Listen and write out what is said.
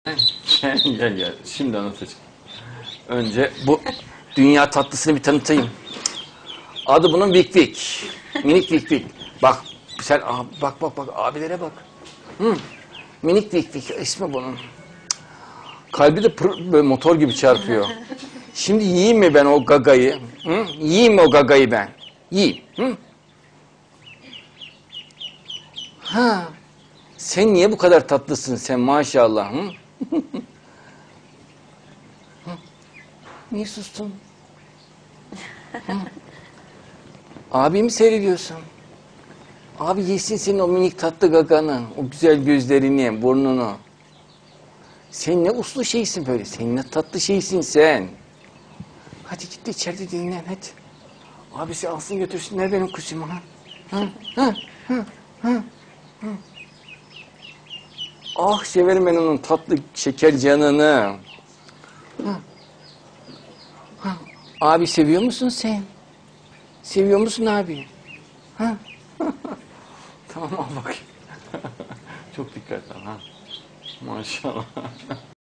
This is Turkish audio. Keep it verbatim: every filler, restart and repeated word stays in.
Gel gel gel. Şimdi anlatacağım. Önce bu dünya tatlısını bir tanıtayım. Adı bunun Vik Vik. Minik Vik Vik. Bak sen ah, bak bak bak abilere bak. Hı. Minik Vik Vik ismi bunun. Kalbi de pır, böyle motor gibi çarpıyor. Şimdi yiyeyim mi ben o gagayı? Hı? Yiyeyim mi o gagayı ben? Yiyeyim. Hı? Ha. Sen niye bu kadar tatlısın sen maşallah? Hı? Hı? Niye sustun? Hı? Abimi seyrediyorsun. Abi yesin senin o minik tatlı gaganı, o güzel gözlerini, burnunu. Sen ne uslu şeysin böyle, sen ne tatlı şeysin sen. Hadi git de içeride dinlen hadi. Abisi alsın götürsün, ne benim kuşum ha? Ha, ha, ha, ha, ha. Ah severim ben onun tatlı şeker canını. Ha. Ha. Abi seviyor musun sen? Seviyor musun abi? Ha? Tamam al bakayım. Çok dikkatli al ha. Maşallah.